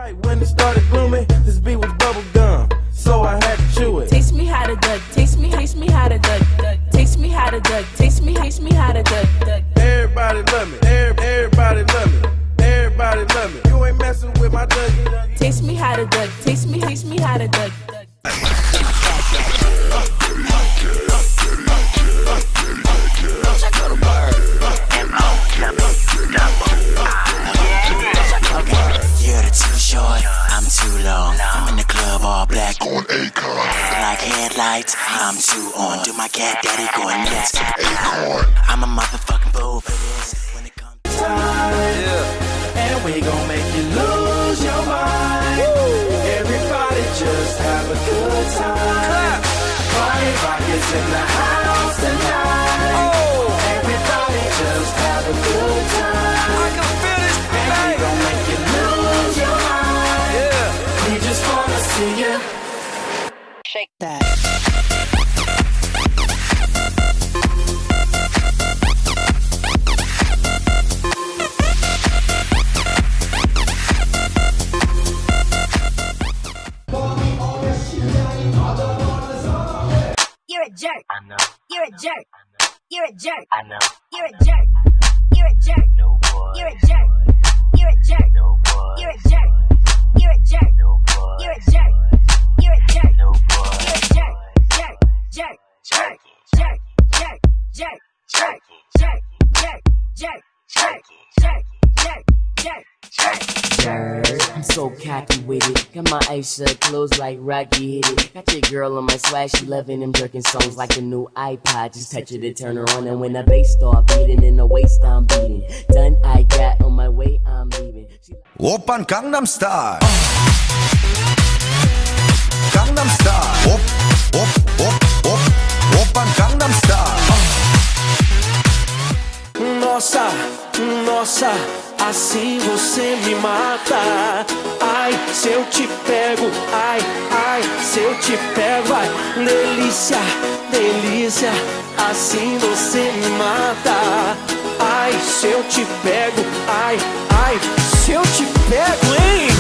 Right when it started blooming, this beat was bubble gum, so I had to chew it. Taste me how to duck, taste me how to duck, taste me how to duck, taste me how to duck. Everybody love me, everybody love me, everybody love me. You ain't messing with my Dougie. Taste me how to duck, taste me how to duck. Too long. I'm in the club all black on Acorn. Like headlights, I'm too on. Do my cat daddy going nuts. Acorn. I'm a motherfucking fool for this. When it comes to time, and we gon' make you lose your mind. Everybody just have a good time. Party rockets in the house tonight. Everybody just have a good time. I can feel this, and we gon' make you lose your mind. We just wanna see you shake that. You're a jerk. I know. You're a jerk. You're a jerk. I know. You're a jerk. You're a jerk. No boy. You're a jerk. You're a jerk. No boy. You're a jerk. You're a jerk. No boy. You're a jerk. You're a jerk. No boy. You're a jerk. Jerk. Jerk. Jerk. Jerk. Jerk. Jerk. Jerk. Jerk. Jerk. Jerk. Jerk. Jerk. Jerk. Jerk. Jerk. I'm so cocky with it. Got my eyes shut, closed like Rocky hit it. Got your girl on my swag, she loving them jerking songs like a new iPod. Just touch it and turn her on, and when the bass start beating, in the waist I'm beating. Done, I got on my way, I'm leaving. Oppan Gangnam Style. Gangnam Style. Oppan Gangnam Style. Nossa, nossa, assim você me mata. Ai, se eu te pego, ai, ai, se eu te pego, ai, delícia, delícia, assim você me mata. Ai, se eu te pego, ai, ai, se eu te pego, hein?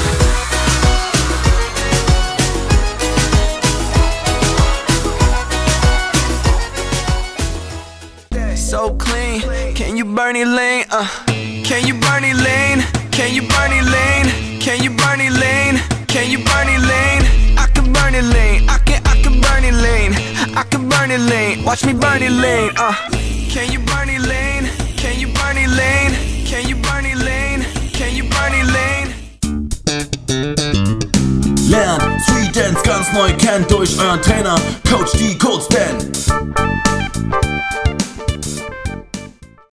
So clean, can you burn it lane? Can you burn it lane? Can you burn it lane? Can you burn it lane? Can you burn it lane? I can burn it lane. I can burn it lane. I can burn it lane. Watch me burn it lane. Can you burn it lane? Can you burn it lane? Can you burn it lane? Can you burn it lane? Lernt Street Dance ganz neu kennt durch euren Trainer Coach D. Codes Dan.